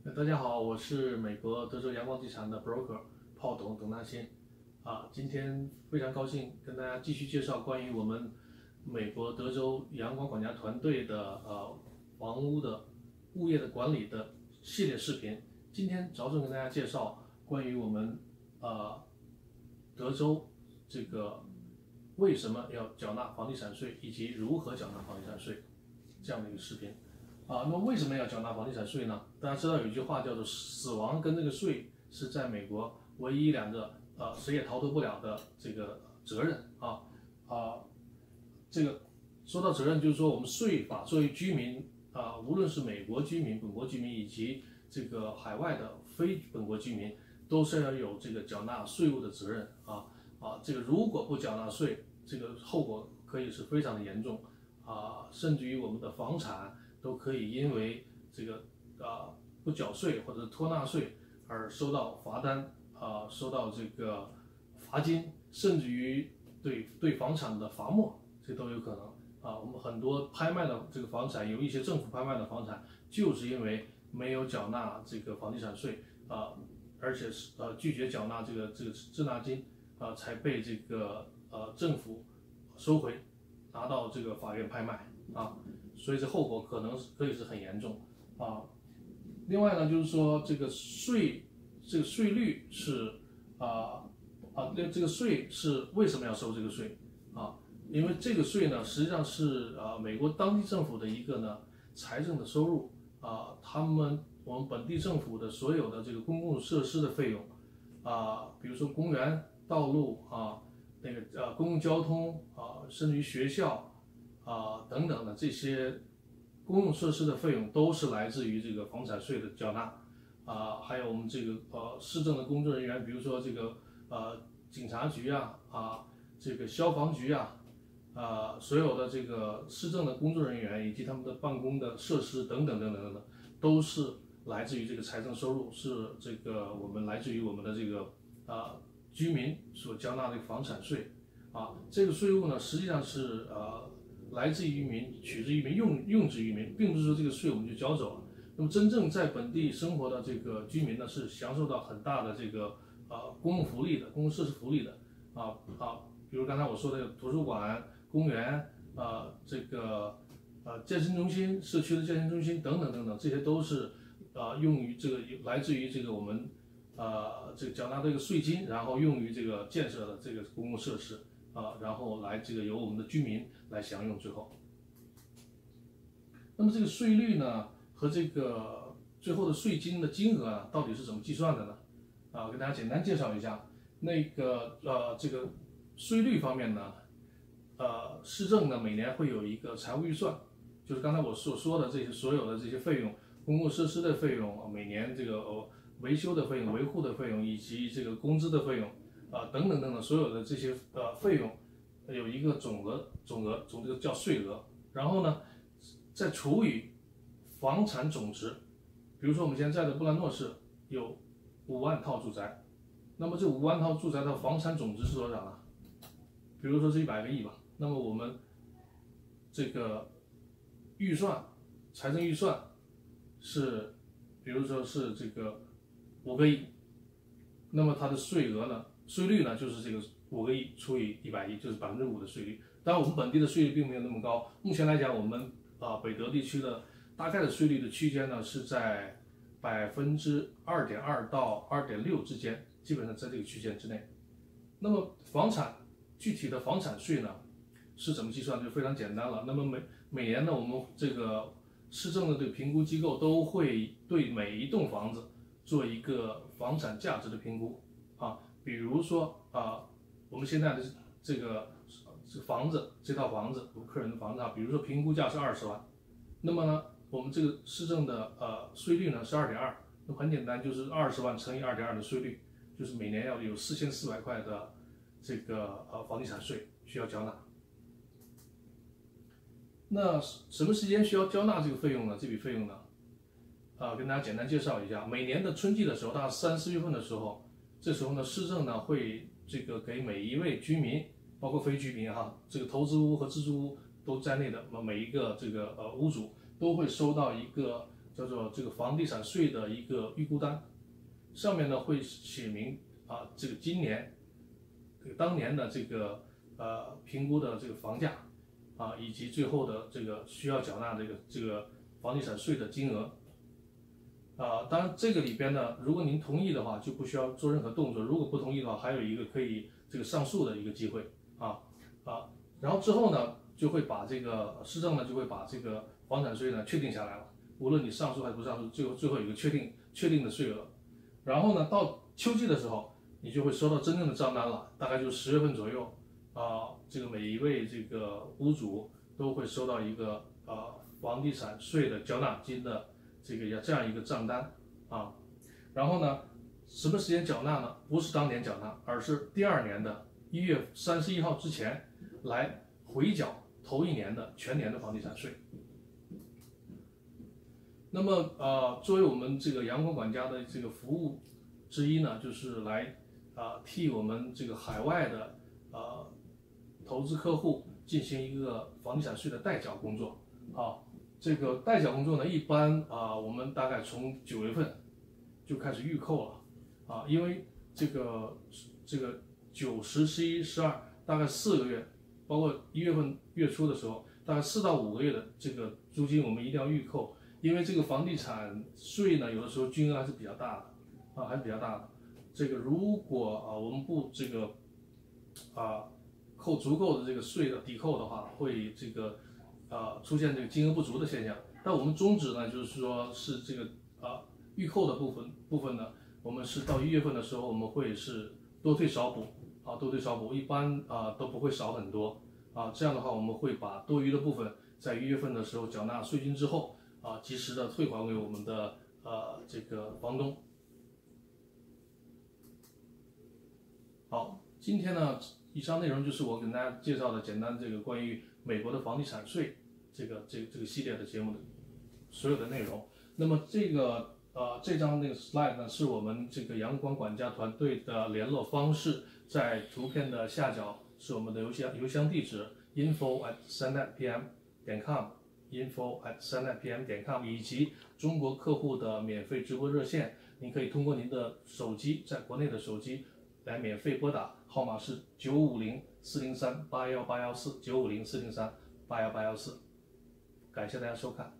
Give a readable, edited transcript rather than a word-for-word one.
大家好，我是美国德州阳光地产的 broker 炮董大新今天非常高兴跟大家继续介绍关于我们美国德州阳光管家团队的房屋的物业的管理的系列视频。今天着重跟大家介绍关于我们德州这个为什么要缴纳房地产税以及如何缴纳房地产税这样的一个视频。那么为什么要缴纳房地产税呢？大家知道有一句话叫做死亡跟这个税是在美国唯一两个谁也逃脱不了的这个责任这个说到责任，就是说我们税法作为居民无论是美国居民、本国居民以及这个海外的非本国居民，都是要有这个缴纳税务的责任这个如果不缴纳税，这个后果可以是非常的严重甚至于我们的房产都可以因为这个不缴税或者拖纳税而收到罚单收到这个罚金，甚至于对房产的罚没，这都有可能我们很多拍卖的这个房产，有一些政府拍卖的房产，就是因为没有缴纳这个房地产税而且是拒绝缴纳这个滞纳金才被这个政府收回，拿到这个法院拍卖所以这后果可以是很严重另外呢，就是说这个税率是这个税是为什么要收这个税因为这个税呢，实际上是美国当地政府的一个呢财政的收入我们本地政府的所有的这个公共设施的费用比如说公园、道路公共交通甚至于学校等等的这些公用设施的费用都是来自于这个房产税的缴纳还有我们这个市政的工作人员，比如说这个警察局这个消防局所有的这个市政的工作人员以及他们的办公的设施等等等等等等，都是来自于这个财政收入，是这个来自于我们的这个居民所交纳的房产税这个税务呢，实际上是来自于民，取之于民，用之于民，并不是说这个税我们就交走了。那么真正在本地生活的这个居民呢，是享受到很大的这个公共福利的、公共设施福利的比如刚才我说的图书馆、公园这个健身中心、社区的健身中心等等等等，这些都是用于这个来自于这个我们这个缴纳这个税金，然后用于这个建设的这个公共设施然后来这个由我们的居民来享用最后。那么这个税率呢和这个最后的税金的金额到底是怎么计算的呢？跟大家简单介绍一下。那个这个税率方面呢，市政呢每年会有一个财务预算，就是刚才我所说的这些所有的这些费用，公共设施的费用，每年这个维修的费用、维护的费用以及这个工资的费用等等等等，所有的这些费用有一个总这个叫税额，然后呢再除以房产总值。比如说我们现在在的布兰诺市有5万套住宅，那么这5万套住宅的房产总值是多少呢？比如说是100个亿吧，那么我们这个财政预算是，比如说是这个5个亿，那么它的税率呢就是这个5个亿除以100亿，就是5%的税率。当然我们本地的税率并没有那么高，目前来讲我们北德地区的大概的税率的区间呢是在2.2%到2.6%之间，基本上在这个区间之内。那么具体的房产税呢是怎么计算？就非常简单了。那么每年呢，我们这个市政的这个评估机构都会对每一栋房子做一个房产价值的评估比如说我们现在的这房子，这套房子，我们客人的房子比如说评估价是20万，那么呢，我们这个市政的税率呢是2.2%，那很简单，就是20万乘以2.2的税率，就是每年要有4400块的这个房地产税需要交纳。那什么时间需要交纳这个费用呢？这笔费用呢，跟大家简单介绍一下。每年的春季的时候，大概3、4月份的时候，这时候呢，市政呢会这个给每一位居民，包括非居民这个投资屋和自住屋都在内的每一个这个屋主都会收到一个叫做这个房地产税的一个预估单，上面呢会写明这个今年这个当年的这个评估的这个房价以及最后的这个需要缴纳这个房地产税的金额。当然这个里边呢，如果您同意的话，就不需要做任何动作；如果不同意的话，还有一个可以这个上诉的一个机会然后之后呢，就会把这个市政呢就会把这个房产税呢确定下来了，无论你上诉还是不上诉，最后有一个确定的税额。然后呢，到秋季的时候，你就会收到真正的账单了，大概就10月份左右这个每一位这个屋主都会收到一个房地产税的缴纳金的这样一个账单然后呢，什么时间缴纳呢？不是当年缴纳，而是第2年的1月31号之前来回缴头1年的全年的房地产税。那么作为我们这个阳光管家的这个服务之一呢，就是来替我们这个海外的投资客户进行一个房地产税的代缴工作这个代缴工作呢，一般我们大概从9月份就开始预扣了因为这个9、10、11、12大概4个月，包括1月份月初的时候，大概4到5个月的这个租金我们一定要预扣，因为这个房地产税呢，有的时候金额还是比较大的还是比较大的。这个如果我们不这个扣足够的这个税的抵扣的话，会这个出现这个金额不足的现象。但我们宗旨呢，就是说是这个预扣的部分呢，我们是到1月份的时候，我们会是多退少补多退少补，一般都不会少很多这样的话，我们会把多余的部分在1月份的时候缴纳税金之后及时的退还给我们的这个房东。好，今天呢，以上内容就是我给大家介绍的简单这个关于美国的房地产税这个系列的节目的所有的内容。那么这张那个 slide 呢，是我们这个阳光管家团队的联络方式，在图片的下角是我们的邮箱地址 info@sunnetpm.com info@sunnetpm.com 以及中国客户的免费直播热线，您可以通过您的手机，在国内的手机来免费拨打，号码是950-403-81814 950-403-81814。感谢大家收看。